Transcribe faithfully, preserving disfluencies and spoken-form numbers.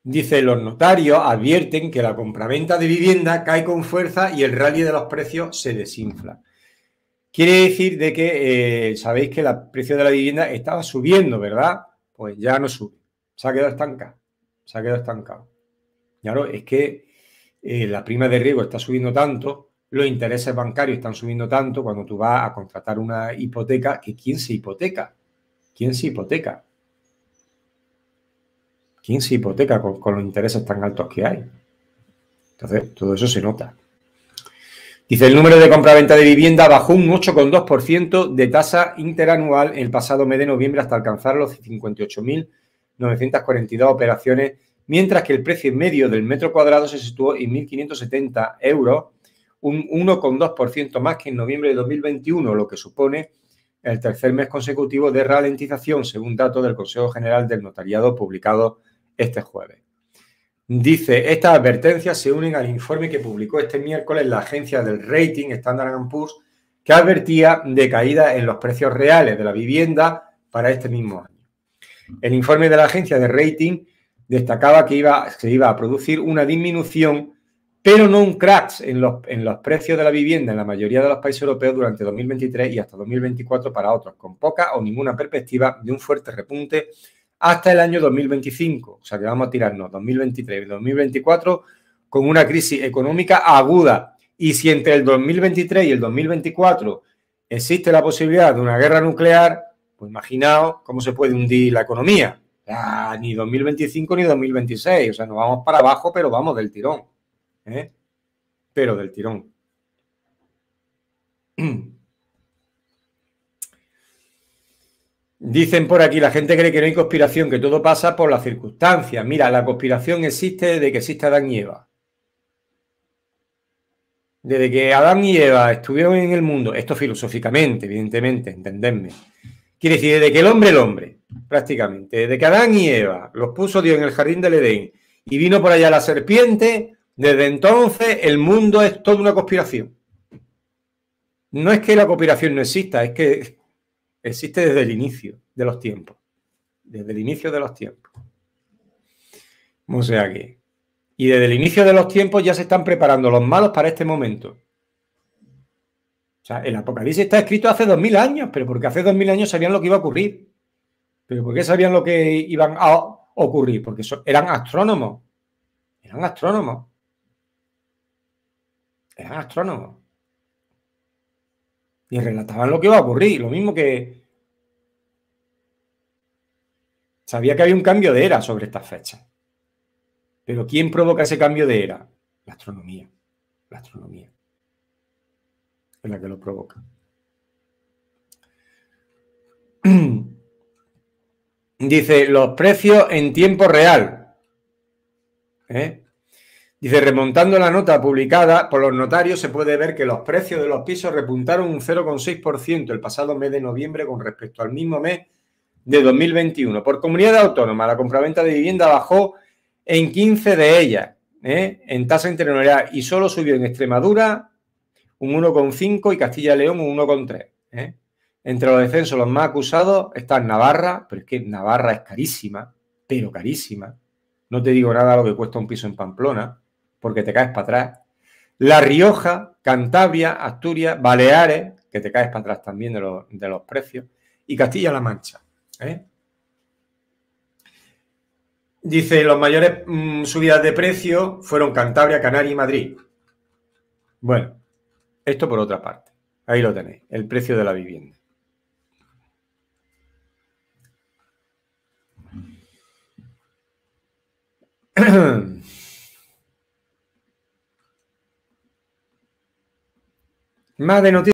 Dice, los notarios advierten que la compraventa de vivienda cae con fuerza y el rally de los precios se desinfla. Quiere decir de que eh, sabéis que el precio de la vivienda estaba subiendo, ¿verdad? Pues ya no sube, se ha quedado estancado, se ha quedado estancado. Claro, es que eh, la prima de riesgo está subiendo tanto, los intereses bancarios están subiendo tanto cuando tú vas a contratar una hipoteca, que ¿quién se hipoteca? ¿Quién se hipoteca? ¿Quién se hipoteca con, con los intereses tan altos que hay? Entonces, todo eso se nota. Dice, el número de compraventa de vivienda bajó un ocho coma dos por ciento de tasa interanual el pasado mes de noviembre hasta alcanzar los cincuenta y ocho mil novecientas cuarenta y dos operaciones, mientras que el precio medio del metro cuadrado se situó en mil quinientos setenta euros, un uno coma dos por ciento más que en noviembre de dos mil veintiuno, lo que supone el tercer mes consecutivo de ralentización, según datos del Consejo General del Notariado publicado este jueves. Dice, estas advertencias se unen al informe que publicó este miércoles la agencia del rating Standard and Poor's, que advertía de caída en los precios reales de la vivienda para este mismo año. El informe de la agencia de rating destacaba que iba, se iba a producir una disminución, pero no un crash en los, en los precios de la vivienda en la mayoría de los países europeos durante dos mil veintitrés y hasta dos mil veinticuatro para otros, con poca o ninguna perspectiva de un fuerte repunte hasta el año dos mil veinticinco. O sea que vamos a tirarnos dos mil veintitrés y dos mil veinticuatro con una crisis económica aguda. Y si entre el dos mil veintitrés y el dos mil veinticuatro existe la posibilidad de una guerra nuclear, pues imaginaos cómo se puede hundir la economía. Ya, ni dos mil veinticinco ni dos mil veintiséis. O sea, nos vamos para abajo, pero vamos del tirón. ¿eh? Pero del tirón. Dicen por aquí, la gente cree que no hay conspiración, que todo pasa por las circunstancias. Mira, la conspiración existe desde que existe Adán y Eva. Desde que Adán y Eva estuvieron en el mundo, esto filosóficamente, evidentemente, entendedme. Quiere decir, desde que el hombre, el hombre, prácticamente, desde que Adán y Eva los puso Dios en el jardín del Edén y vino por allá la serpiente, desde entonces el mundo es toda una conspiración. No es que la conspiración no exista, es que existe desde el inicio de los tiempos. Desde el inicio de los tiempos. O sea que... Y desde el inicio de los tiempos ya se están preparando los malos para este momento. O sea, el Apocalipsis está escrito hace dos mil años, pero porque hace dos mil años sabían lo que iba a ocurrir. ¿Pero por qué sabían lo que iban a ocurrir? Porque so, eran astrónomos. Eran astrónomos. Eran astrónomos. Y relataban lo que iba a ocurrir. Lo mismo que... Sabía que había un cambio de era sobre estas fechas. Pero ¿quién provoca ese cambio de era? La astronomía. La astronomía. Es la que lo provoca. Dice, los precios en tiempo real. ¿Eh? Dice, remontando la nota publicada por los notarios, se puede ver que los precios de los pisos repuntaron un cero coma seis por ciento el pasado mes de noviembre con respecto al mismo mes de dos mil veintiuno. Por comunidad autónoma, la compraventa de vivienda bajó en quince de ellas, ¿eh? en tasa interanual, y solo subió en Extremadura un uno coma cinco y Castilla y León un uno coma tres. ¿eh? Entre los descensos, los más acusados están Navarra, pero es que Navarra es carísima, pero carísima. No te digo nada de lo que cuesta un piso en Pamplona, porque te caes para atrás. La Rioja, Cantabria, Asturias, Baleares, que te caes para atrás también de los, de los precios, y Castilla-La Mancha. ¿eh? Dice, los mayores mmm, subidas de precio fueron Cantabria, Canarias y Madrid. Bueno, esto por otra parte. Ahí lo tenéis, el precio de la vivienda. Más de noticias.